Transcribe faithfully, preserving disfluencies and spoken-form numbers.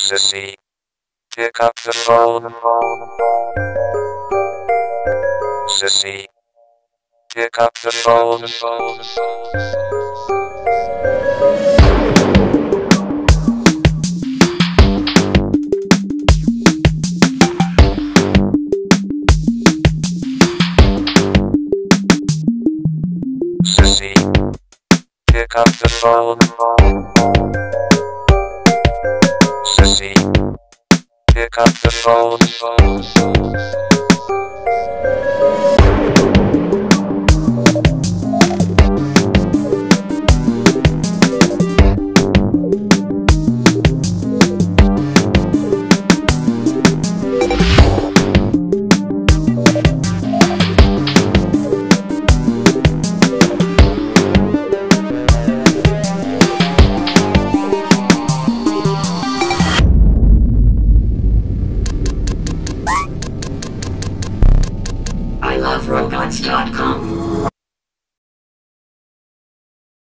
Cissy, pick up the phone. Cissy, pick up the phone. Cissy, pick up the phone. Cissy, pick up the phone. I love robots dot com